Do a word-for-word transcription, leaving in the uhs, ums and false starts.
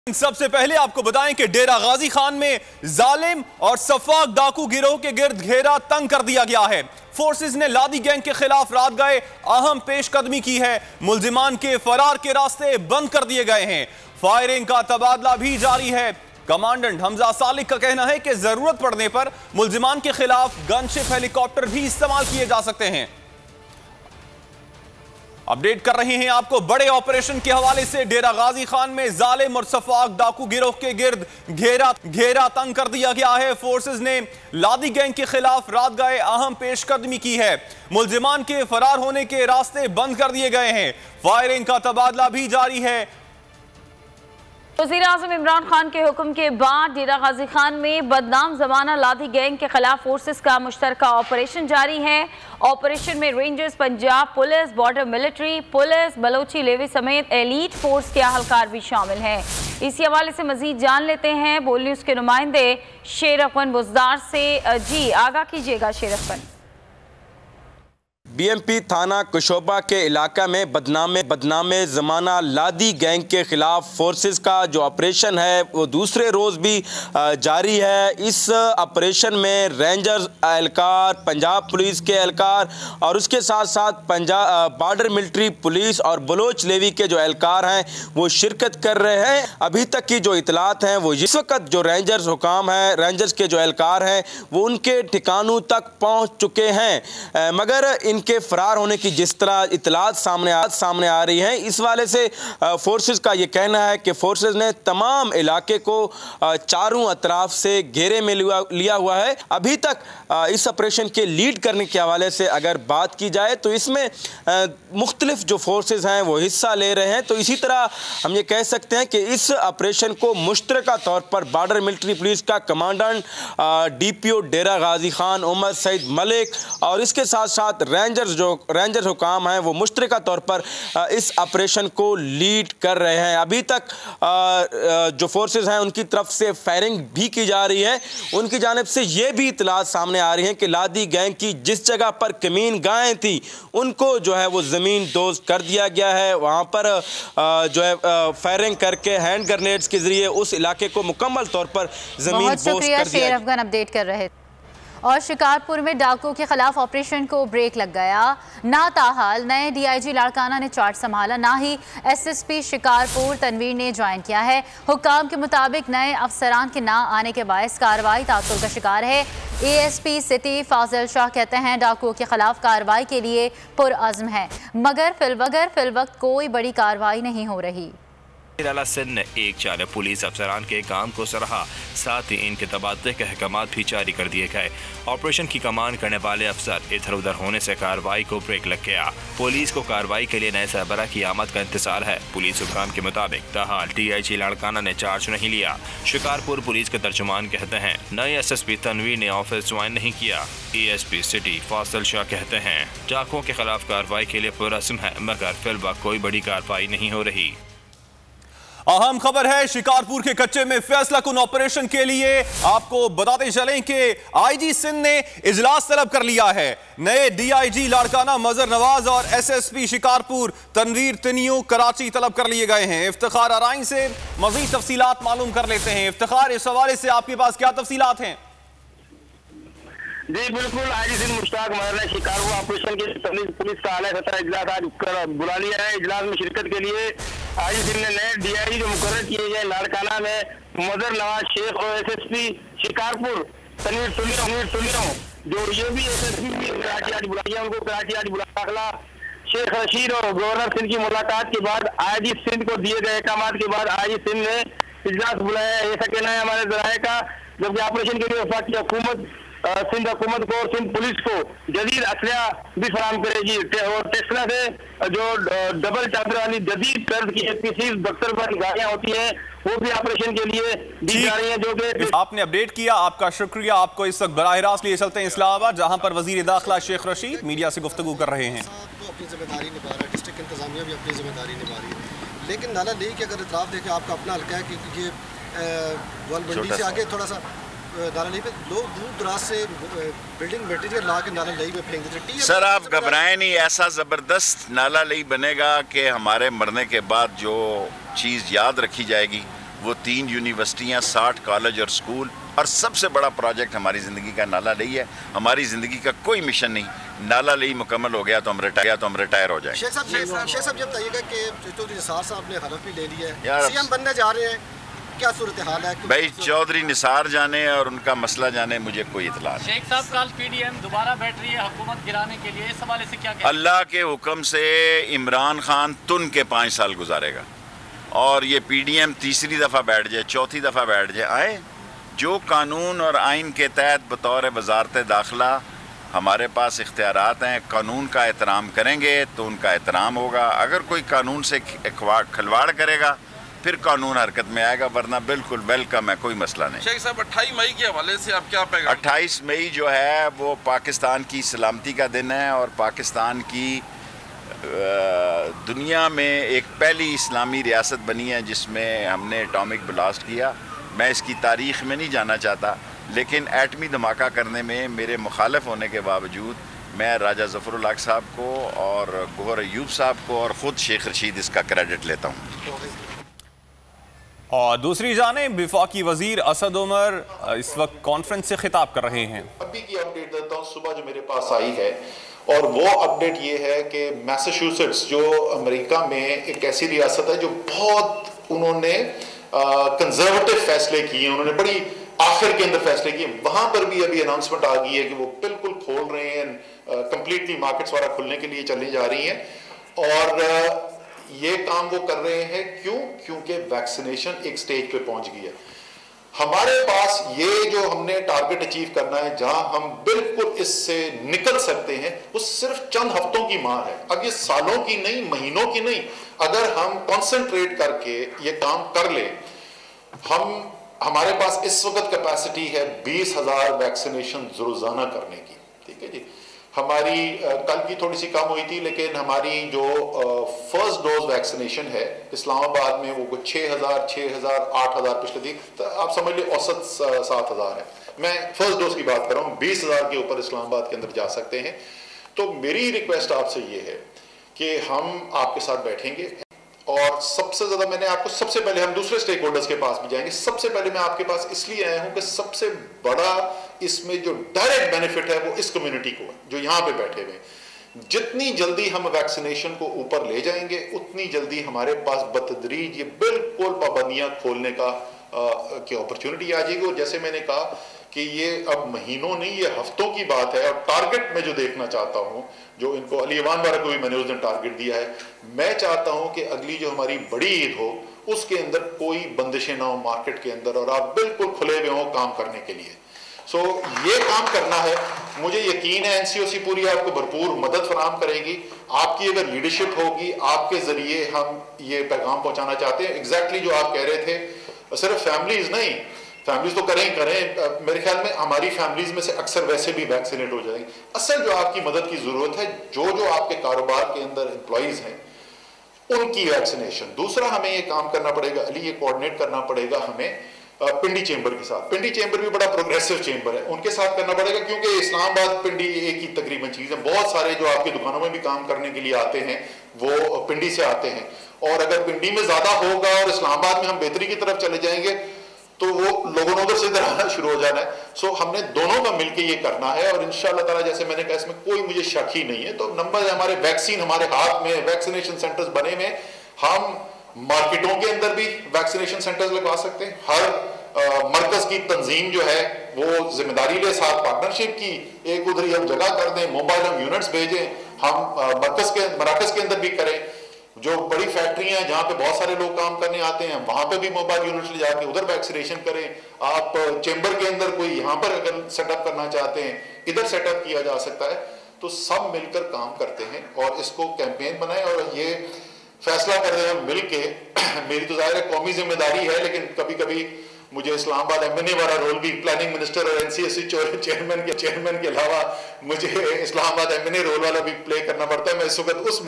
सबसे पहले आपको बताएं कि डेरा गाजी खान में जालिम और सफाक डाकू गिरोह के गिर्द घेरा तंग कर दिया गया है। फोर्सेस ने लादी गैंग के खिलाफ रात गए अहम पेशकदमी की है। मुलजिमान के फरार के रास्ते बंद कर दिए गए हैं। फायरिंग का तबादला भी जारी है। कमांडेंट हमजा सालिक का कहना है कि जरूरत पड़ने पर मुलजिमान के खिलाफ गनशिप हेलीकॉप्टर भी इस्तेमाल किए जा सकते हैं। अपडेट कर रहे हैं आपको बड़े ऑपरेशन के हवाले से। डेरा गाजी खान में जालिम और सफाक डाकू गिरोह के गिर्द घेरा घेरा तंग कर दिया गया है। फोर्सेस ने लादी गैंग के खिलाफ रात गए अहम पेशकदमी की है। मुलजिमान के फरार होने के रास्ते बंद कर दिए गए हैं। फायरिंग का तबादला भी जारी है। वज़ीर आज़म इमरान खान के हुक्म के बाद डेरा गाजी खान में बदनाम जमाना लादी गैंग के खिलाफ फोर्सेस का मुश्तरका ऑपरेशन जारी है। ऑपरेशन में rangers, Punjab police, border military police, Balochi levy समेत एलीट फोर्स के अहलकार भी शामिल हैं। इसी हवाले से मजीद जान लेते हैं बोल न्यूज़ के नुमाइंदे शेरफन बुजदार से। जी आगाह कीजिएगा शेरफन। बीएमपी थाना कुशोबा के इलाका में बदनामे बदनामे ज़माना लादी गैंग के ख़िलाफ़ फोर्सेस का जो ऑपरेशन है वो दूसरे रोज़ भी जारी है। इस ऑपरेशन में रेंजर्स एहलकार, पंजाब पुलिस के एहलकार और उसके साथ साथ पंजाब बॉर्डर मिलिट्री पुलिस और बलोच लेवी के जो एहलकार हैं वो शिरकत कर रहे हैं। अभी तक की जो इतलात हैं वो इस वक्त जो रेंजर्स हुकाम हैं, रेंजर्स के जो एहलकार हैं वो उनके ठिकानों तक पहुँच चुके हैं, मगर इन के फरार होने की जिस तरह इतलात सामने आ, सामने आ रही हैं, इस वाले से फोर्सेस का ये कहना है कि फोर्सेस ने तमाम इलाके को चारों अतराफ से घेरे में लिया, लिया हुआ है। अभी तक इस ऑपरेशन के लीड करने के हवाले से अगर बात की जाए तो इसमें मुख्तलिफ जो फोर्सेस हैं वो हिस्सा ले रहे हैं। तो इसी तरह हम ये कह सकते हैं कि इस ऑपरेशन को मुश्तरका तौर पर बॉर्डर मिलिट्री पुलिस का commandant D P O Dera Ghazi Khan Umar Saeed Malik और इसके साथ साथ रेंजर्स जो रेंजर हुकाम हैं वो मुश्तरका तौर पर इस ऑपरेशन को लीड कर रहे हैं। अभी तक जो फोर्सेस हैं उनकी तरफ से फायरिंग भी की जा रही है। उनकी जानिब से ये भी इतलात सामने आ रही हैं कि लादी गैंग की जिस जगह पर कमीन गाहें थी उनको जो है वो ज़मीन दोस्त कर दिया गया है। वहाँ पर जो है फायरिंग करके हैंड ग्रेनेड्स के ज़रिए उस इलाके को मुकम्मल तौर पर ज़मीन दोस्त कर दिया गया। अफगान अपडेट कर रहे थे। और शिकारपुर में डाकू के खिलाफ ऑपरेशन को ब्रेक लग गया। ना ताहाल नए डीआईजी लाड़काना ने चार्ज संभाला, ना ही एसएसपी शिकारपुर तनवीर ने ज्वाइन किया है। हुक्काम के मुताबिक नए अफसरान के ना आने के बायस कार्रवाई तासुर का शिकार है। एएसपी सिटी फाजिल शाह कहते हैं डाकुओं के खिलाफ कार्रवाई के लिए पुरअज़्म है, मगर फिलवगर फिलवक्त कोई बड़ी कार्रवाई नहीं हो रही। सिंध ने एक चार पुलिस अफसरान के काम को सराहा, साथ ही इनके तबादले के अहकाम भी जारी कर दिए गए। ऑपरेशन की कमान करने वाले अफसर इधर उधर होने से कार्रवाई को ब्रेक लग गया। पुलिस को कार्रवाई के लिए नए सरबराह की आमद का इंतजार है। पुलिस हुकाम के मुताबिक ताहाल डीआईजी लाड़काना ने चार्ज नहीं लिया। शिकारपुर पुलिस के तर्जुमान कहते हैं नए एसएसपी तनवीर ने ऑफिस ज्वाइन नहीं किया। एएसपी सिटी फाजिल शाह कहते हैं डाकुओं के खिलाफ कार्रवाई के लिए पुरअज़्म है, मगर फिलहाल कोई बड़ी कार्रवाई नहीं हो रही। अहम खबर है शिकारपुर के कच्चे में फैसला कुन ऑपरेशन के लिए आपको बताते चलें कि आईजी सिंध ने इजलास तलब कर लिया है। नए डीआईजी लाड़काना मजर नवाज और एसएसपी शिकारपुर तनवीर तिनियो कराची तलब कर लिए गए हैं। इफ्तिखार आराइन से मजीद तफसीलात मालूम कर लेते हैं। इफ्तिखार, इस हवाले से आपके पास क्या तफसीलात हैं? जी बिल्कुल, आईजी सिंध मुश्ताक मजर ने शिकारपुर ऑपरेशन के पुलिस का आला सतह इजलास आज बुला लिया है। इजलास में शिरकत के लिए आईजी सिंध ने नए डीआईजी जो मुकर्रर किए गए लाड़काना में मजर नवाज शेख और एसएसपी शिकारपुर तनवीर तुलियो जो ये भी एसएसपी कराची आज बुलाई है, उनको कराची आज बुला। शेख रशीद और गवर्नर सिंध की मुलाकात के बाद आईजी सिंध को दिए गए अहकाम के बाद आईजी सिंध ने इजलास बुलाया है। ऐसा कहना है हमारे जराये का, जबकि ऑपरेशन के लिए वफाकी हुकूमत सिंध हुकूमत को और सिंध पुलिस को जदीद असलहा भी फराम करेगी। और टेस्ला से जो डबल चादर वाली जदीद तर्ज की पीसीज बक्सर पर गाड़ियां होती हैं वो भी ऑपरेशन के लिए दी जा रही हैं, जो कि आपने अपडेट किया, आपका शुक्रिया। आपको इस वक्त बराह रास्त लिए चलते हैं इस्लामाबाद, जहां पर वजीर दाखिला शेख रशीद मीडिया से गुफ्तगू कर रहे हैं। अपनी जिम्मेदारी निभा रहा है, डिस्ट्रिक्ट इंतजामिया भी अपनी जिम्मेदारी निभा रही है, लेकिन नाला लेक के अगर इतराफ देखें, आपका अपना हल्का है क्योंकि ये मंडी से आगे थोड़ा सा नाला लई पे लोग दूर दराज से बिल्डिंग मटेरियल ला के नाला लई पे फेंक देते। सर आप घबराएं नहीं, ऐसा ज़बरदस्त नाला लई बनेगा कि हमारे मरने के बाद जो चीज़ याद रखी जाएगी वो तीन यूनिवर्सिटियाँ, साठ कॉलेज और स्कूल, और सबसे बड़ा प्रोजेक्ट हमारी ज़िंदगी का नाला लई है। हमारी ज़िंदगी का कोई मिशन नहीं, नाला लई मुकम्मल हो गया तो हम रिटायर तो हम रिटायर हो जाएंगे। शेख साहब शेख साहब जब बताइएगा कि चौधरी निसार साहब ने हलफ भी ले लिया यार, है, सीएम बनने जा रहे हैं, क्या सूरत हाल है? भाई चौधरी निसार जाने और उनका मसला जाने, मुझे कोई इतला नहीं। शेख साहब कल पीडीएम दोबारा बैठ रही है हुकूमत गिराने के लिए, इस हवाले से क्या कहते हैं? अल्लाह के हुक्म से इमरान खान तुन के पाँच साल गुजारेगा और ये पीडीएम तीसरी दफ़ा बैठ जाए, चौथी दफ़ा बैठ जाए, आए जो कानून और आइन के तहत बतौर वजारत दाखिला हमारे पास इख्तियारात हैं, कानून का एहतराम करेंगे तो उनका एहतराम होगा। अगर कोई कानून से खिलवाड़ करेगा फिर कानून हरकत में आएगा, वरना बिल्कुल वेलकम है, कोई मसला नहीं। शेख साहब अट्ठाईस मई के हवाले से आप क्या पैगाम? अट्ठाईस मई जो है वो पाकिस्तान की सलामती का दिन है और पाकिस्तान की दुनिया में एक पहली इस्लामी रियासत बनी है जिसमें हमने एटॉमिक ब्लास्ट किया। मैं इसकी तारीख़ में नहीं जाना चाहता, लेकिन एटमी धमाका करने में मेरे मुखालिफ होने के बावजूद मैं राजा ज़फ़रुल हक साहब को और गौहर अयूब साहब को और ख़ुद शेख रशीद इसका क्रेडिट लेता हूँ। और दूसरी जानिब वफाकी वजीर असद उमर इस वक्त कॉन्फ्रेंस से खिताब कर रहे हैं। अभी की अपडेट देता हूँ, सुबह जो मेरे पास आई है, और वो अपडेट ये है कि मैसाचुसेट्स जो अमेरिका में एक ऐसी रियासत है जो बहुत उन्होंने कंजर्वेटिव फैसले किए, उन्होंने बड़ी आखिर के अंदर फैसले किए, वहां पर भी अभी अनाउंसमेंट आ गई है कि वो बिल्कुल खोल रहे हैं, कंप्लीटली मार्केट्स वाला खुलने के लिए चली जा रही हैं। और ये काम वो कर रहे हैं क्यों? क्योंकि वैक्सीनेशन एक स्टेज पे पहुंच गई है। हमारे पास ये जो हमने टारगेट अचीव करना है, जहां हम बिल्कुल इससे निकल सकते हैं, वो सिर्फ चंद हफ्तों की मार है। अब ये सालों की नहीं, महीनों की नहीं, अगर हम कॉन्सेंट्रेट करके ये काम कर ले, हम हमारे पास इस वक्त कैपेसिटी है बीस हजार वैक्सीनेशन रोजाना करने की। ठीक है जी, हमारी कल की थोड़ी सी कम हुई थी, लेकिन हमारी जो फर्स्ट डोज वैक्सीनेशन है इस्लामाबाद में वो कुछ छः हज़ार छः हज़ार आठ हज़ार पिछले थी, तो आप समझ लीजिए औसत सात हज़ार है। मैं फर्स्ट डोज की बात कर रहा हूँ, बीस हज़ार के ऊपर इस्लामाबाद के अंदर जा सकते हैं। तो मेरी रिक्वेस्ट आपसे ये है कि हम आपके साथ बैठेंगे और सबसे ज्यादा मैंने आपको सबसे पहले हम दूसरे स्टेक होल्डर्स के पास भी जाएंगे। सबसे पहले मैं आपके पास इसलिए आया हूं कि सबसे बड़ा इसमें जो डायरेक्ट बेनिफिट है वो इस कम्युनिटी को है जो यहाँ पे बैठे हुए। जितनी जल्दी हम वैक्सीनेशन को ऊपर ले जाएंगे उतनी जल्दी हमारे पास बतदरीज ये बिल्कुल पाबंदियां खोलने का आ, की अपॉर्चुनिटी आ जाएगी। और जैसे मैंने कहा कि ये अब महीनों नहीं, ये हफ्तों की बात है। और टारगेट में जो देखना चाहता हूं, जो इनको अली अमान वाला को भी मैंने उस दिन टारगेट दिया है, मैं चाहता हूं कि अगली जो हमारी बड़ी ईद हो उसके अंदर कोई बंदिशें ना हो मार्केट के अंदर और आप बिल्कुल खुले हुए हो काम करने के लिए। सो so, ये काम करना है। मुझे यकीन है एनसीओसी पूरी आपको भरपूर मदद फराहम करेगी। आपकी अगर लीडरशिप होगी, आपके जरिए हम ये पैगाम पहुंचाना चाहते हैं। एग्जैक्टली जो आप कह रहे थे, सिर्फ फैमिलीज नहीं, फैमिलीज तो करें करें मेरे ख्याल में हमारी फैमिलीज में से अक्सर वैसे भी वैक्सीनेट हो जाएंगे। असल जो आपकी मदद की जरूरत है, जो जो आपके कारोबार के अंदर एम्प्लॉइज हैं उनकी वैक्सीनेशन। दूसरा हमें ये काम करना पड़ेगा अली, ये कोऑर्डिनेट करना पड़ेगा हमें पिंडी चेंबर के साथ। पिंडी चेंबर भी बड़ा प्रोग्रेसिव चेंबर है, उनके साथ करना पड़ेगा क्योंकि इस्लामाबाद पिंडी एक ही तकरीबन चीज है। बहुत सारे जो आपकी दुकानों में भी काम करने के लिए आते हैं वो पिंडी से आते हैं, और अगर पिंडी में ज्यादा होगा और इस्लामाबाद में हम बेहतरी की तरफ चले जाएंगे तो वो लोगों ने उधर से इधर आना शुरू हो जाना है। सो हमने दोनों का मिलकर ये करना है और इंशाअल्लाह ताला जैसे मैंने कहा इसमें कोई मुझे शक ही नहीं है। तो नंबर है हमारे वैक्सीन हमारे हाथ में, वैक्सीनेशन सेंटर्स बने हुए, हम मार्केटों के अंदर भी वैक्सीनेशन सेंटर्स लगवा सकते हैं। हर आ, मरकज की तंजीम जो है वो जिम्मेदारी ले, साथ पार्टनरशिप की एक उधर ही हम जगह कर दें, मोबाइल हम यूनिट्स भेजें, हम मरकज के मराकज के अंदर भी करें। जो बड़ी फैक्ट्रियां हैं जहां पे बहुत सारे लोग काम करने आते हैं वहां पे भी मोबाइल यूनिट्स ले जाके उधर वैक्सीनेशन करें। आप चेंबर के अंदर कोई यहाँ पर अगर सेटअप करना चाहते हैं इधर सेटअप किया जा सकता है। तो सब मिलकर काम करते हैं और इसको कैंपेन बनाएं और ये फैसला कर रहे हैं मिलके। मेरी तो जाहिर है कौमी जिम्मेदारी है, लेकिन कभी कभी मुझे इस्लामाबाद एमएनए वाला रोल भी, प्लानिंग मिनिस्टर और एनसीएससी चेयरमैन के चेयरमैन के अलावा मुझे इस्लामाबाद एमएनए रोल वाला भी प्ले करना पड़ता है। मैं इस वक्त उस